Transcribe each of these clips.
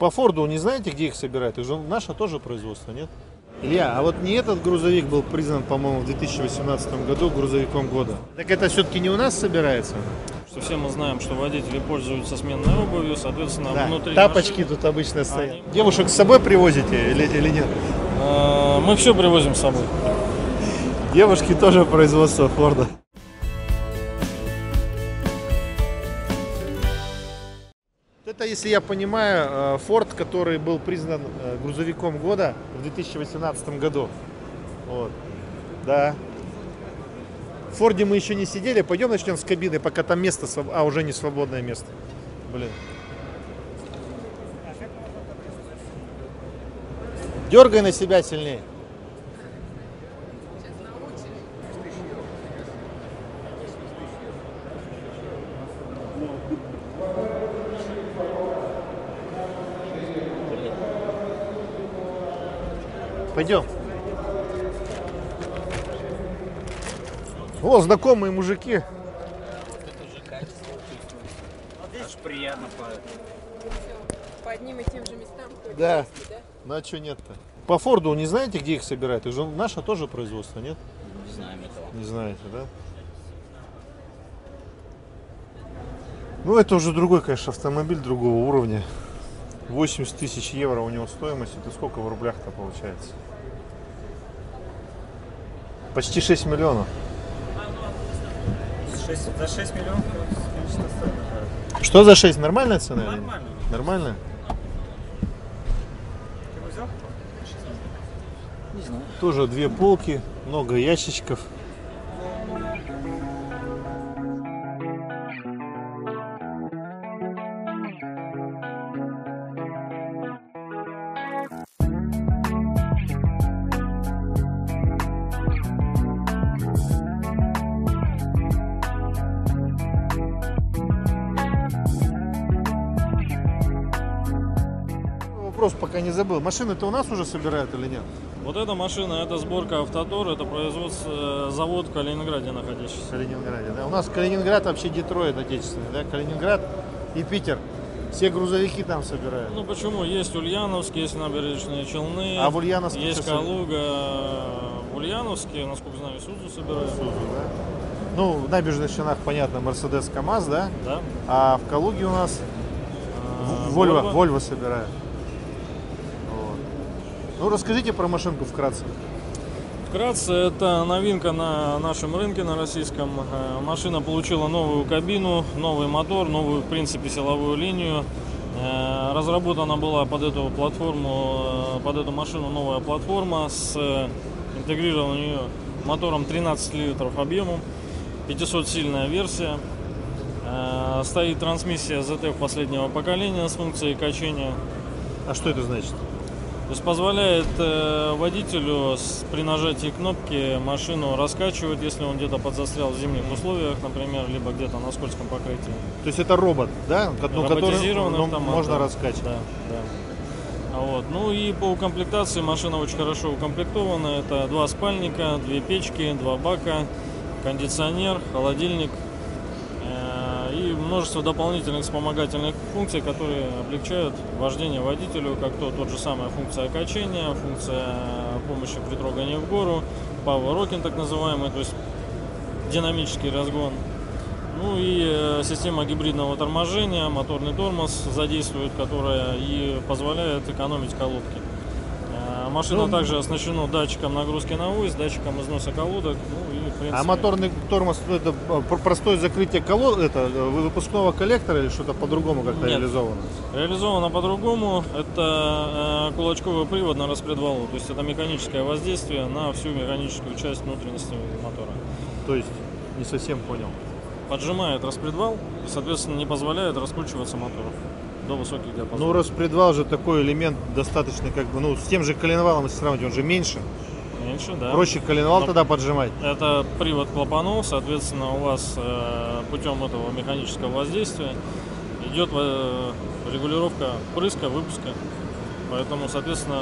По Форду не знаете, где их собирают? Это же наше тоже производство, нет? Илья, а вот не этот грузовик был признан, по-моему, в 2018 году грузовиком года? Так это все-таки не у нас собирается? Что все мы знаем, что водители пользуются сменной обувью, соответственно, Да. внутри Тапочки машины, тут обычно стоят. Девушек с собой привозите или нет? мы все привозим с собой. Девушки тоже производство Форда. Это, если я понимаю, Форд, который был признан грузовиком года в 2018 году. Вот. Да. В Форде мы еще не сидели. Пойдем начнем с кабины, пока там место уже не свободное место. Блин. Дергай на себя сильнее. Пойдем. О, знакомые мужики. Это уже качество чувствуется. Аж приятно По одним и тем же местам ходят. Да. Да? Ну а что нет-то? По Форду не знаете, где их собирают? Это же наше тоже производство, нет? не знаем этого. Не знаете, да? Ну это уже другой, конечно, автомобиль другого уровня. 80 тысяч евро у него стоимость. Это сколько в рублях-то получается? Почти 6 миллионов. За 6 миллионов, конечно, стоит. Что за 6? Нормальная цена? Нормально. Нормальная? Ты его взял? Не знаю. Тоже две полки, много ящичков. Вопрос пока не забыл. Машины-то у нас уже собирают или нет? Вот эта машина, это сборка Автотор, это производство завод в Калининграде В находящийся. Калининграде, да? У нас Калининград вообще Детройт отечественный, да? Калининград и Питер. Все грузовики там собирают. Ну почему? Есть Ульяновск, есть набережные Челны, А в Ульяновске есть что Калуга. В Ульяновске, насколько знаю, Исузу собирают. Исузу, да? Ну, в набережных Челнах, понятно, Мерседес, КамАЗ, да? Да. А в Калуге у нас Вольво собирают. Вот. Ну, расскажите про машинку вкратце. Вкратце, это новинка на нашем рынке, на российском. Машина получила новую кабину, новый мотор, новую, в принципе, силовую линию. Разработана была под эту платформу, под эту машину новая платформа с интегрированным в нее мотором 13 литров объемом, 500-сильная версия. Стоит трансмиссия ZF последнего поколения с функцией качения. А что это значит? То есть позволяет водителю при нажатии кнопки машину раскачивать, если он где-то подзастрял в зимних условиях, например, либо где-то на скользком покрытии. То есть это робот, да? Роботизированный который автомат, можно да. раскачивать. Да, да. Вот. Ну и по укомплектации машина очень хорошо укомплектована. Это 2 спальника, 2 печки, 2 бака, кондиционер, холодильник и множество дополнительных вспомогательных функций, которые облегчают вождение водителю, как тот же самая функция качения, функция помощи при трогании в гору, power rocking так называемый, то есть динамический разгон. Ну и система гибридного торможения, моторный тормоз задействует, которая и позволяет экономить колодки. Машина также оснащена датчиком нагрузки на ось, датчиком износа колодок. Ну, и, в принципе, А моторный тормоз, ну, это простое закрытие это выпускного коллектора или что-то по-другому как-то Нет. реализовано? Реализовано по-другому. Это кулачковый привод на распредвалу. То есть это механическое воздействие на всю механическую часть внутренности мотора. То есть, не совсем понял. Поджимает распредвал и, соответственно, не позволяет раскручиваться мотору до высоких диапазонов. Ну, распредвал же такой элемент достаточно, как бы, ну, с тем же коленвалом, если сравнить, он же меньше. Меньше, да. Проще коленвал Но тогда поджимать. это привод клапанов, соответственно, у вас путем этого механического воздействия идет регулировка впрыска, выпуска. Поэтому, соответственно,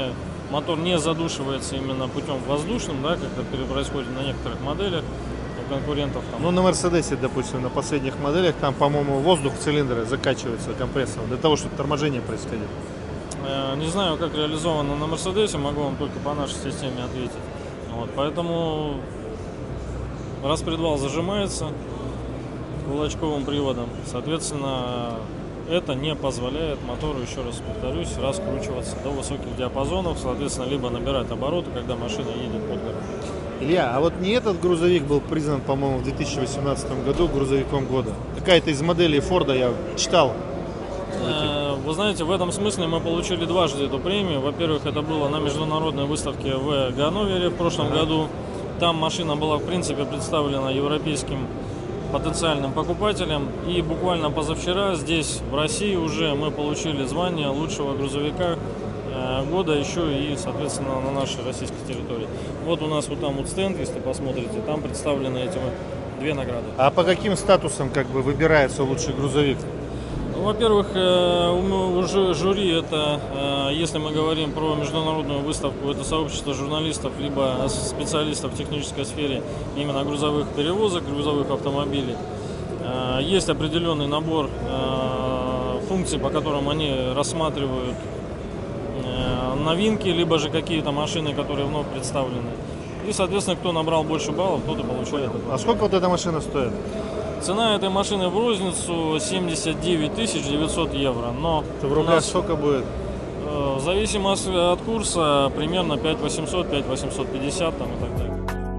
мотор не задушивается именно путем воздушным, да, как это происходит на некоторых моделях. конкурентов. Там. Ну, на Мерседесе, допустим, на последних моделях, там, по-моему, воздух в цилиндры закачивается компрессором для того, чтобы торможение происходило. Не знаю, как реализовано на Мерседесе, могу вам только по нашей системе ответить. Вот, поэтому распредвал зажимается кулачковым приводом. Соответственно, это не позволяет мотору, еще раз повторюсь, раскручиваться до высоких диапазонов, соответственно, либо набирать обороты, когда машина едет под гору. Илья, а вот не этот грузовик был признан, по-моему, в 2018 году грузовиком года? Какая-то из моделей Форда я читал. Вы знаете, в этом смысле мы получили дважды эту премию. Во-первых, это было на международной выставке в Ганновере в прошлом году. Там машина была, в принципе, представлена европейским потенциальным покупателям. И буквально позавчера здесь, в России, уже мы получили звание лучшего грузовика года еще и, соответственно, на нашей российской территории. Вот у нас вот там вот стенд, если посмотрите, там представлены эти две награды. А по каким статусам как бы выбирается лучший грузовик? Ну, во-первых, уже жюри это, если мы говорим про международную выставку, это сообщество журналистов, либо специалистов в технической сфере именно грузовых перевозок, грузовых автомобилей. Есть определенный набор функций, по которым они рассматривают новинки, либо же какие-то машины, которые вновь представлены. И, соответственно, кто набрал больше баллов, тот и получает. А сколько вот эта машина стоит? Цена этой машины в розницу 79 900 евро. Но это в рублях сколько будет? В зависимости от курса примерно 5800, 5850 там, и так далее.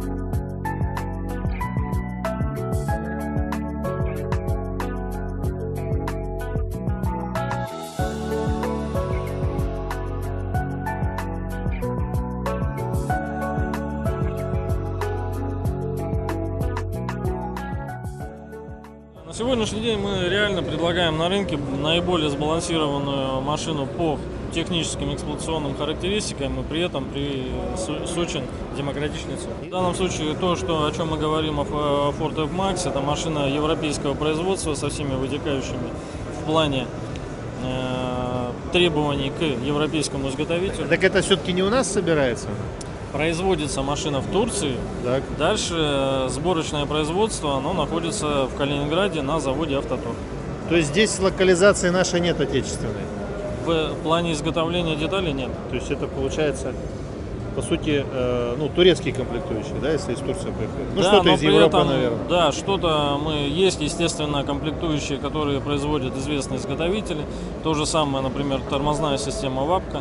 На сегодняшний день мы реально предлагаем на рынке наиболее сбалансированную машину по техническим эксплуатационным характеристикам и при этом с очень демократичной ценой. В данном случае то, о чем мы говорим о Ford F-Max, это машина европейского производства со всеми вытекающими в плане требований к европейскому изготовителю. Так это все-таки не у нас собирается? Производится машина в Турции. Так. Дальше сборочное производство, оно находится в Калининграде на заводе «Автотор». То есть здесь локализации нашей нет отечественной? В плане изготовления деталей нет. То есть это получается, по сути, турецкие комплектующие, да, если из Турции приходят? Ну, да, что-то из Европы, этом, наверное. Да, что-то есть, естественно, комплектующие, которые производят известные изготовители. То же самое, например, тормозная система ВАПКО.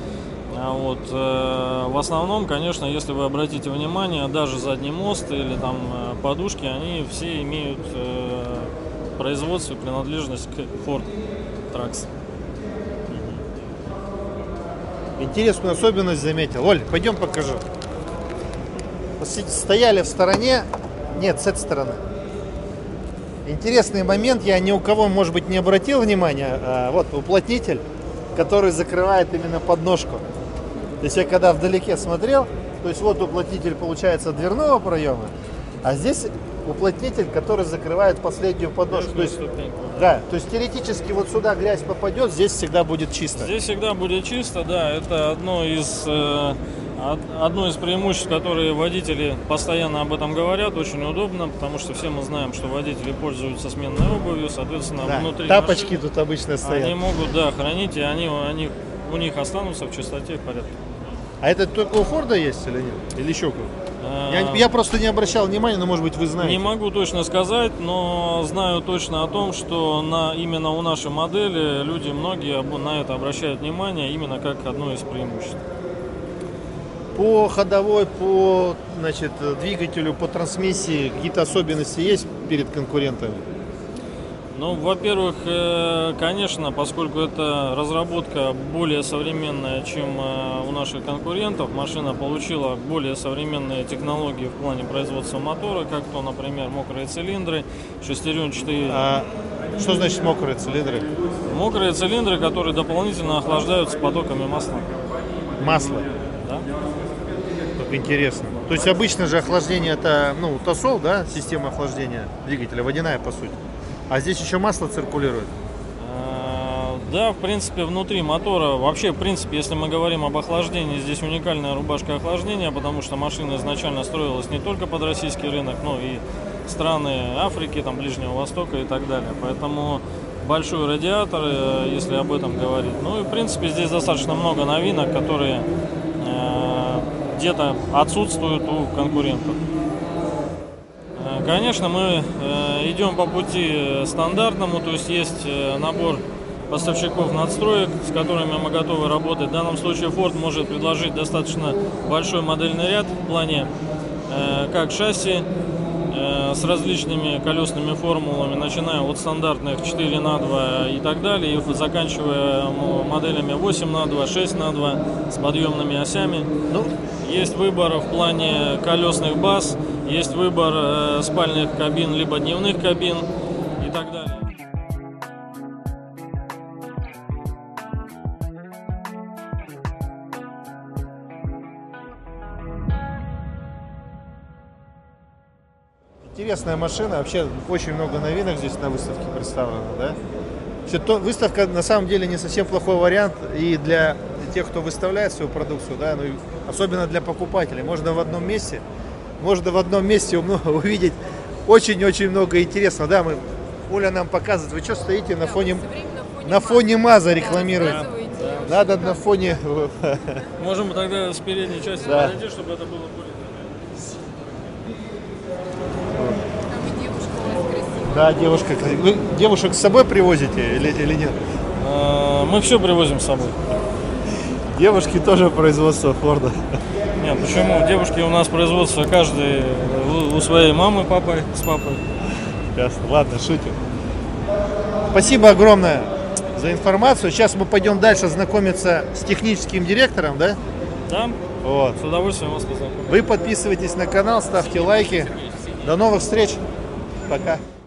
В основном, конечно, если вы обратите внимание, даже задний мост или там подушки, они все имеют производство и принадлежность к Ford Trucks. Интересную особенность заметил. Оль, пойдем покажу. Стояли в стороне. Нет, с этой стороны. Интересный момент, я ни у кого, может быть, не обратил внимания. Вот уплотнитель, который закрывает именно подножку. То есть я когда вдалеке смотрел, то есть вот уплотнитель получается дверного проема, а здесь уплотнитель, который закрывает последнюю подножку. То есть, да, то есть теоретически вот сюда грязь попадет, здесь всегда будет чисто. Здесь всегда будет чисто, да. Это одно из преимуществ, которые водители постоянно об этом говорят. Очень удобно, потому что все мы знаем, что водители пользуются сменной обувью, соответственно, да, внутри тапочки машины тут обычно стоят. Они могут, хранить, и у них останутся в чистоте и в порядке. А это только у Форда есть или нет? Или еще кого? Я просто не обращал внимания, но, может быть, вы знаете. Не могу точно сказать, но знаю точно о том, что именно у нашей модели люди многие на это обращают внимание именно как одно из преимуществ. По ходовой, по двигателю, по трансмиссии какие-то особенности есть перед конкурентами? Ну, во-первых, конечно, поскольку это разработка более современная, чем у наших конкурентов, машина получила более современные технологии в плане производства мотора, как то, например, мокрые цилиндры, шестеренчатые. А что значит мокрые цилиндры? Мокрые цилиндры, которые дополнительно охлаждаются потоками масла. Масло? Да. Как интересно. То есть обычно же охлаждение это, тосол, да, система охлаждения двигателя, водяная по сути. А здесь еще масло циркулирует? Да, в принципе, внутри мотора, вообще, в принципе, если мы говорим об охлаждении, здесь уникальная рубашка охлаждения, потому что машина изначально строилась не только под российский рынок, но и страны Африки, там, Ближнего Востока и так далее. Поэтому большой радиатор, если об этом говорить. Ну и, в принципе, здесь достаточно много новинок, которые где-то отсутствуют у конкурентов. Конечно, мы идем по пути стандартному, то есть есть набор поставщиков надстроек, с которыми мы готовы работать. В данном случае Ford может предложить достаточно большой модельный ряд в плане как шасси с различными колесными формулами, начиная от стандартных 4 на 2 и так далее, и заканчивая моделями 8 на 2, 6 на 2 с подъемными осями. Ну, Есть выбор в плане колесных баз, есть выбор спальных кабин, либо дневных кабин и так далее. интересная машина, вообще очень много новинок здесь на выставке представлено, да? Выставка на самом деле не совсем плохой вариант и для тех, кто выставляет свою продукцию, да, ну, и особенно для покупателей. Можно в одном месте увидеть очень-очень много интересного. Да, Оля нам показывает, вы что стоите на фоне МАЗа рекламируете. Надо на фоне... Можем тогда с передней части подойти, чтобы это было более... Да, девушка. Вы девушек с собой привозите или нет? Мы все привозим с собой. Девушки тоже производство Форда. Нет, почему? Девушки у нас производство каждый у своей мамы, папы, с папой. Ясно. Ладно, шутим. Спасибо огромное за информацию. Сейчас мы пойдем дальше знакомиться с техническим директором, да? Да. Вот. С удовольствием вас познакомлю. Вы подписывайтесь на канал, ставьте лайки. До новых встреч. Пока.